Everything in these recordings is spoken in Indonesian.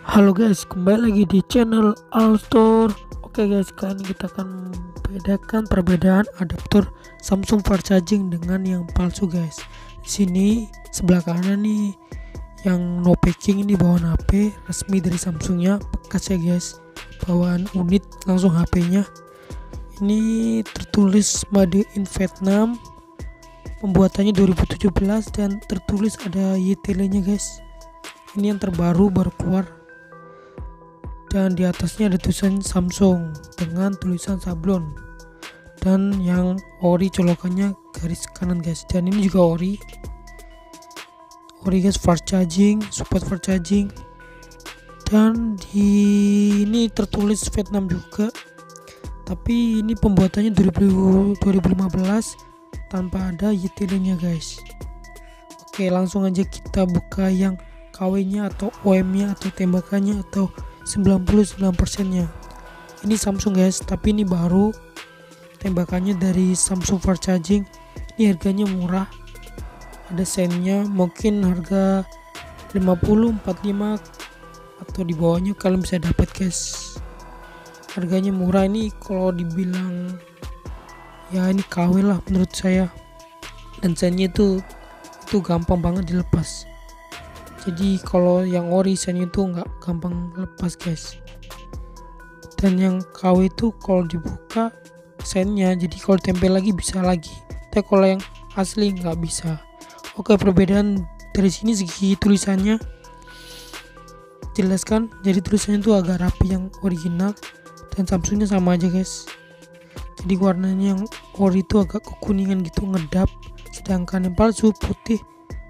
Halo guys, kembali lagi di channel Alstor. Oke guys, kali ini kita akan membedakan perbedaan adaptor Samsung fast charging dengan yang palsu guys. Di sini sebelah kanan nih yang no packing, ini bawaan HP resmi dari Samsungnya, bekas ya guys, bawaan unit langsung HP-nya. Ini tertulis made in Vietnam, pembuatannya 2017 dan tertulis ada YTL-nya guys. Ini yang terbaru, baru keluar. Dan di atasnya ada tulisan Samsung dengan tulisan sablon, dan yang ori colokannya garis kanan guys. Dan ini juga ori guys, fast charging, support fast charging. Dan di ini tertulis Vietnam juga, tapi ini pembuatannya 2015 tanpa ada YTL nya guys. Oke, langsung aja kita buka yang KW nya atau OM nya atau tembakannya atau 99% nya. Ini Samsung guys, tapi ini baru, tembakannya dari Samsung fast charging. Ini harganya murah, ada sennya, mungkin harga 50, 45 atau di bawahnya kalian bisa dapat guys. Harganya murah, ini kalau dibilang ya ini KW lah menurut saya. Dan sennya itu gampang banget dilepas. Jadi kalau yang ori sen itu nggak gampang lepas guys. Dan yang KW itu kalau dibuka sennya, jadi kalau tempel lagi bisa lagi. Tapi kalau yang asli nggak bisa. Oke, perbedaan dari sini segi tulisannya jelaskan. Jadi tulisannya itu agak rapi yang original, dan Samsungnya sama aja guys. Jadi warnanya yang ori itu agak kekuningan gitu, ngedap, sedangkan yang palsu putih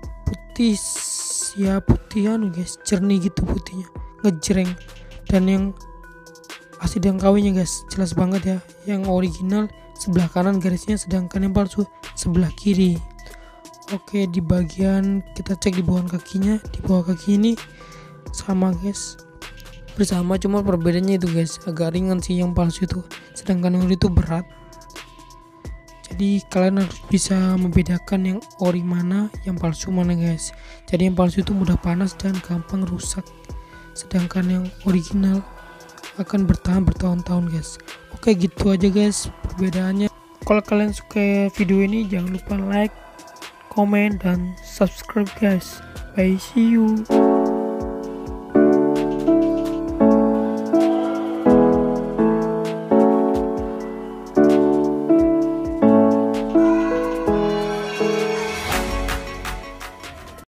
ya, putihan guys, jernih gitu putihnya, ngejreng. Dan yang asli dan KW-nya guys jelas banget ya, yang original sebelah kanan garisnya, sedangkan yang palsu sebelah kiri. Oke, di bagian kita cek di bawah kakinya, di bawah kaki ini sama guys, bersama, cuma perbedaannya itu guys agak ringan sih yang palsu itu, sedangkan yang ori itu berat. Jadi kalian harus bisa membedakan yang ori mana, yang palsu mana guys. Jadi yang palsu itu mudah panas dan gampang rusak, sedangkan yang original akan bertahan bertahun-tahun guys. Oke, gitu aja guys perbedaannya. Kalau kalian suka video ini jangan lupa like, komen, dan subscribe guys. Bye, see you.